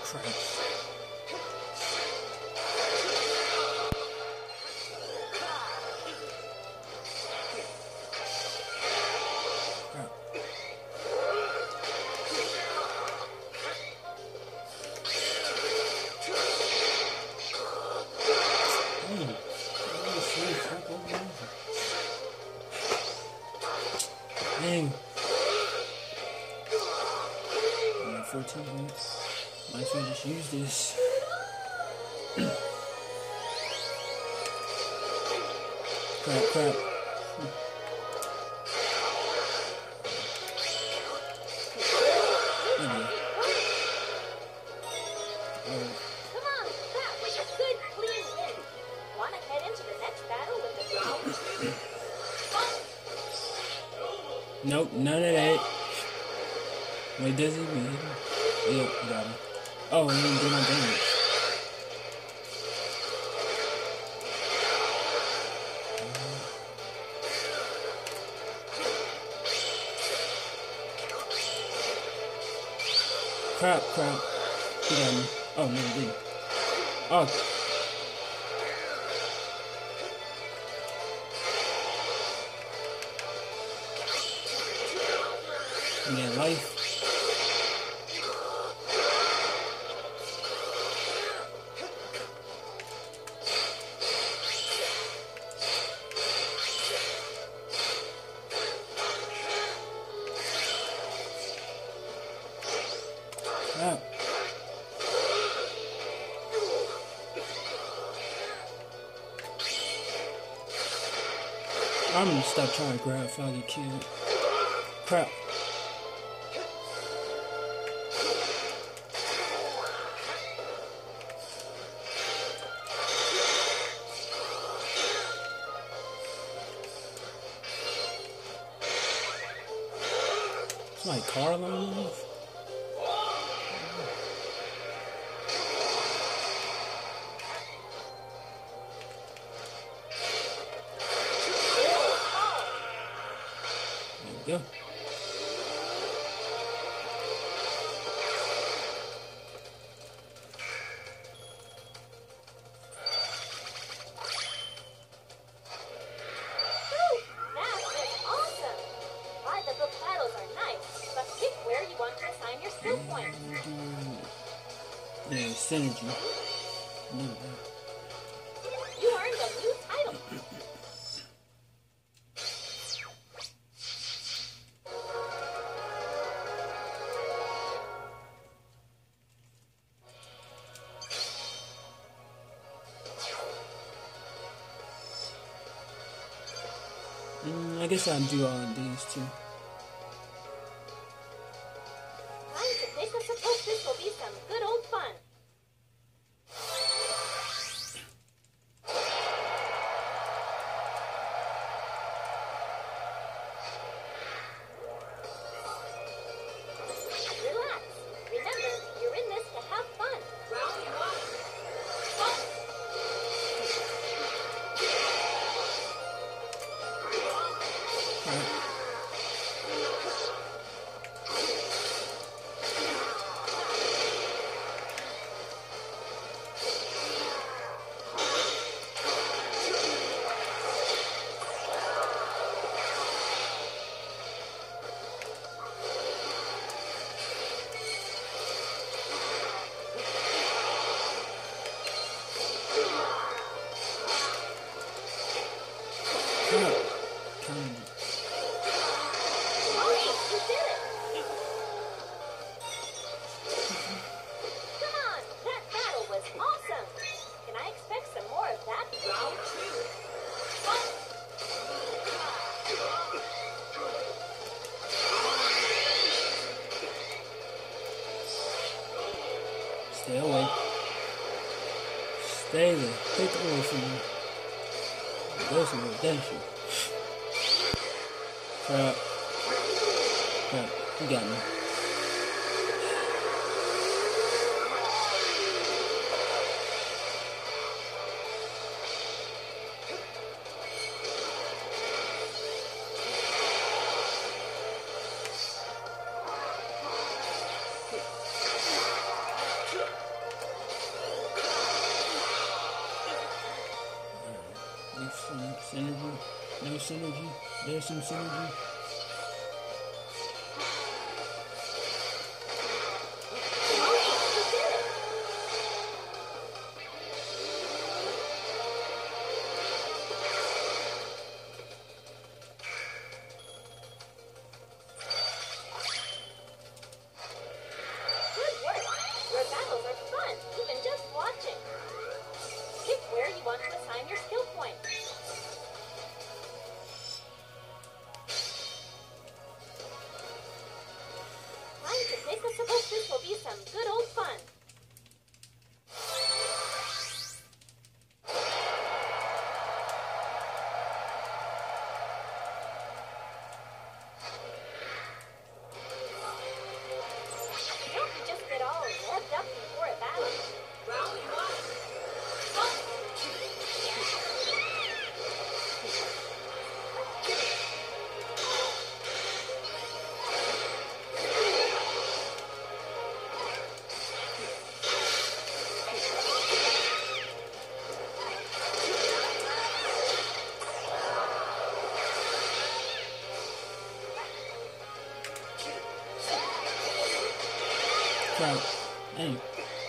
Crap. Dang. 14 minutes. Might as well just use this. Crap. Come on, that was a good, clean win. Want to head into the next battle with the ground? Nope, none of that. Wait, does he win? Yeah, got him. Oh, he didn't do no damage. Crap. He got me. Oh, no, he didn't. Oh. Yeah, life. Crap. I'm gonna stop trying to grab if I get killed. Crap. It's like car alarm. There we go. Yeah, synergy. You earned a new title. I guess I'll do all of these too. Time to pick us a post. This will be some good old fun. Relax. Remember, you're in this to have fun. Round one. Stay away. Stay there. Take away from me. Go somewhere. Thank you. Crap. You got me. some synergy. This will be some good old fun. Don't you just get all revved up before a battle? Round one. Crap. Dang.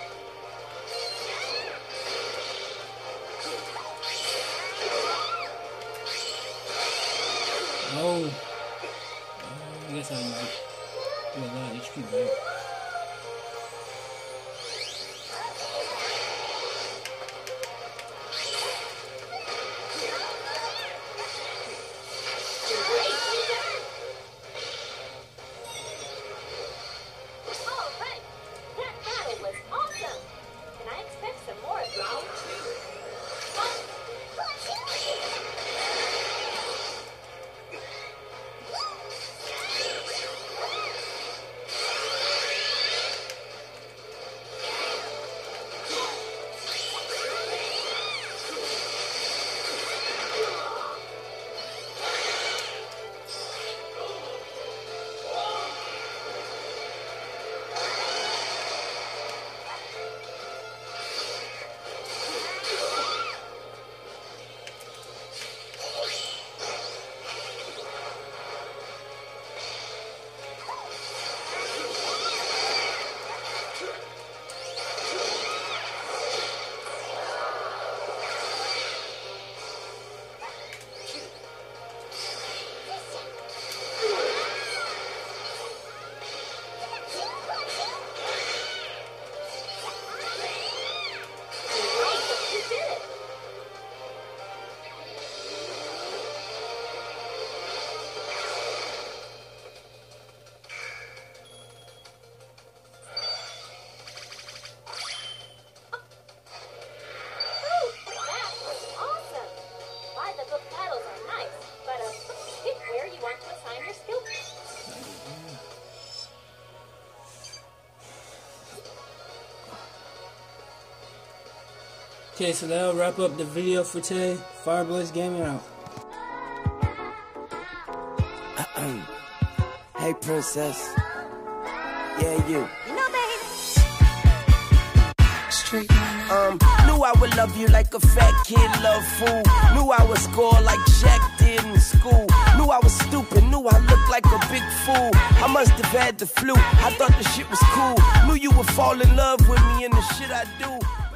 Oh. I guess I might do a lot of HP back. Okay, so that'll wrap up the video for today. Fireblaze Gaming out. Hey, princess. Yeah, you. No, babe. Knew I would love you like a fat kid love food. Knew I would score like Shaq did in school. Knew I was stupid, knew I looked like a big fool. I must have had the flu, I thought the shit was cool. Knew you would fall in love with me and the shit I do.